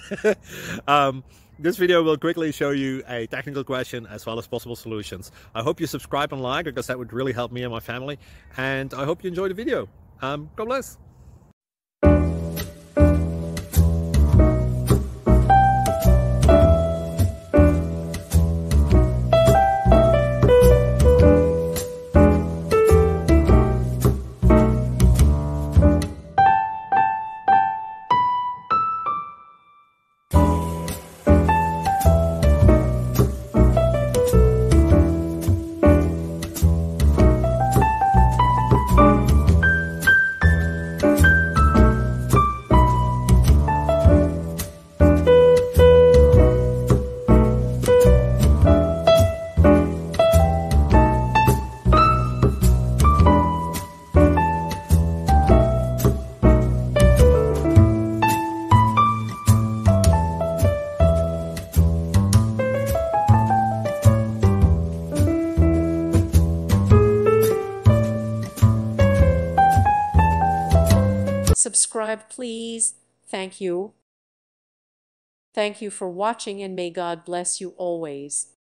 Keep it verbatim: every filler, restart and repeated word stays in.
um, this video will quickly show you a technical question as well as possible solutions. I hope you subscribe and like, because that would really help me and my family. And I hope you enjoy the video. Um, God bless. Subscribe, please. Thank you. Thank you for watching, and may God bless you always.